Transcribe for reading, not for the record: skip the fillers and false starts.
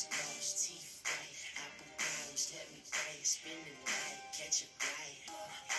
lips gloss, teeth white, apple bottoms, let me bite, spin the light, catch a bite.